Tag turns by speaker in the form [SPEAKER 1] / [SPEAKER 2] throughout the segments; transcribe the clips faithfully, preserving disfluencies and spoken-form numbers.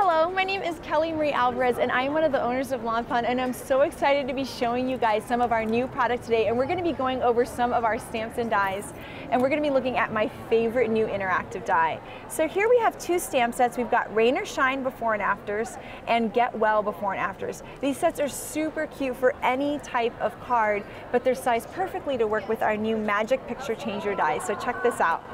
[SPEAKER 1] Hello, my name is Kelly Marie Alvarez and I am one of the owners of Lawn Fawn, and I'm so excited to be showing you guys some of our new products today, and we're going to be going over some of our stamps and dies, and we're going to be looking at my favorite new interactive die. So here we have two stamp sets. We've got Rain or Shine before and afters and Get Well before and afters. These sets are super cute for any type of card, but they're sized perfectly to work with our new Magic Picture Changer dies. So check this out.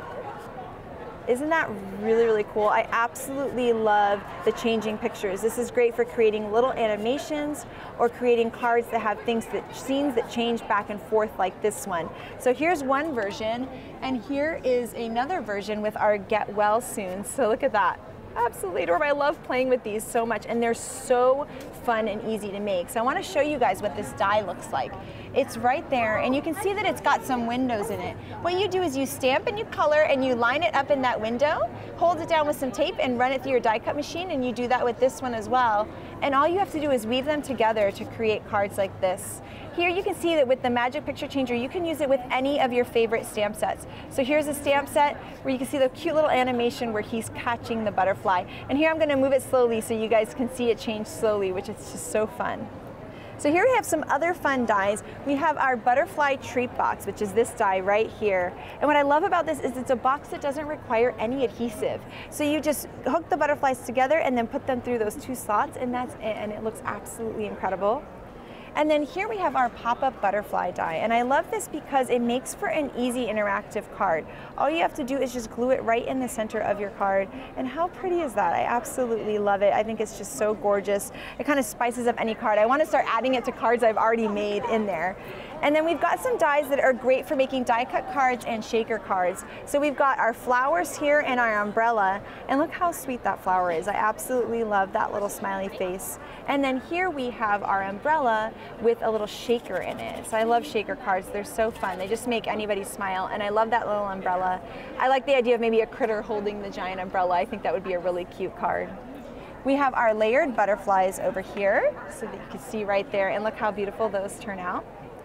[SPEAKER 1] Isn't that really, really cool? I absolutely love the changing pictures. This is great for creating little animations or creating cards that have things that, scenes that change back and forth like this one. So here's one version, and here is another version with our Get Well Soon. So look at that. Absolutely adorable. I love playing with these so much, and they're so fun and easy to make. So I want to show you guys what this die looks like. It's right there, and you can see that it's got some windows in it. What you do is you stamp and you color and you line it up in that window, hold it down with some tape and run it through your die cut machine, and you do that with this one as well. And all you have to do is weave them together to create cards like this. Here you can see that with the Magic Picture Changer, you can use it with any of your favorite stamp sets. So here's a stamp set where you can see the cute little animation where he's catching the butterfly. And here I'm going to move it slowly so you guys can see it change slowly, which is just so fun. So here we have some other fun dies. We have our Butterfly Treat Box, which is this die right here. And what I love about this is it's a box that doesn't require any adhesive. So you just hook the butterflies together and then put them through those two slots, and that's it, and it looks absolutely incredible. And then here we have our pop-up butterfly die, and I love this because it makes for an easy interactive card. All you have to do is just glue it right in the center of your card, and how pretty is that? I absolutely love it. I think it's just so gorgeous. It kind of spices up any card. I want to start adding it to cards I've already made in there. And then we've got some dies that are great for making die cut cards and shaker cards. So we've got our flowers here and our umbrella, and look how sweet that flower is. I absolutely love that little smiley face. And then here we have our umbrella with a little shaker in it. So I love shaker cards. They're so fun. They just make anybody smile, and I love that little umbrella. I like the idea of maybe a critter holding the giant umbrella. I think that would be a really cute card. We have our layered butterflies over here, so that you can see right there, and look how beautiful those turn out.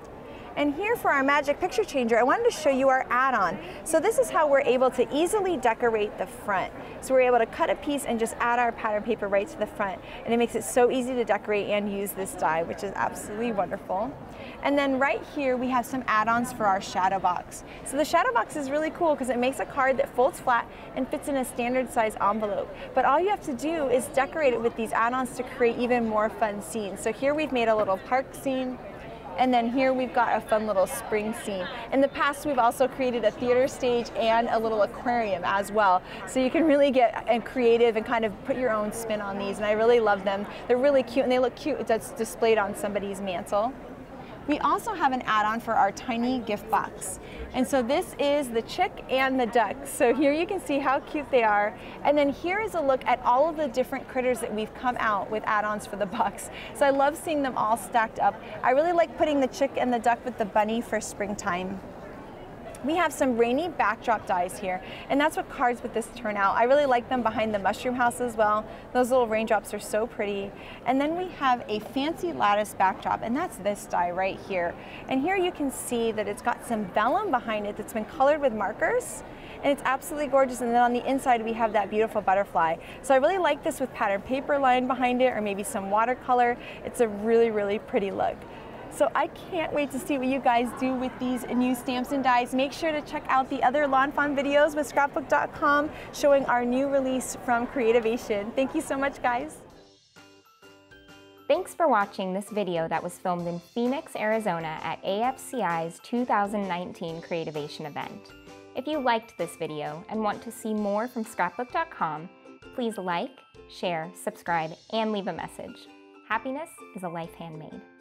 [SPEAKER 1] And here for our Magic Picture Changer, I wanted to show you our add-on. So this is how we're able to easily decorate the front. So we're able to cut a piece and just add our pattern paper right to the front. And it makes it so easy to decorate and use this die, which is absolutely wonderful. And then right here, we have some add-ons for our shadow box. So the shadow box is really cool because it makes a card that folds flat and fits in a standard size envelope. But all you have to do is decorate it with these add-ons to create even more fun scenes. So here we've made a little park scene. And then here we've got a fun little spring scene. In the past, we've also created a theater stage and a little aquarium as well. So you can really get creative and kind of put your own spin on these, and I really love them. They're really cute, and they look cute that's displayed on somebody's mantle. We also have an add-on for our tiny gift box. And so this is the chick and the duck. So here you can see how cute they are. And then here is a look at all of the different critters that we've come out with add-ons for the box. So I love seeing them all stacked up. I really like putting the chick and the duck with the bunny for springtime. We have some rainy backdrop dies here, and that's what cards with this turn out. I really like them behind the mushroom house as well. Those little raindrops are so pretty. And then we have a fancy lattice backdrop, and that's this die right here. And here you can see that it's got some vellum behind it that's been colored with markers, and it's absolutely gorgeous. And then on the inside we have that beautiful butterfly. So I really like this with patterned paper line behind it, or maybe some watercolor. It's a really, really pretty look. So I can't wait to see what you guys do with these new stamps and dies. Make sure to check out the other Lawn Fawn videos with scrapbook dot com showing our new release from Creativation. Thank you so much, guys.
[SPEAKER 2] Thanks for watching this video that was filmed in Phoenix, Arizona at A F C I's two thousand nineteen Creativation event. If you liked this video and want to see more from scrapbook dot com, please like, share, subscribe, and leave a message. Happiness is a life handmade.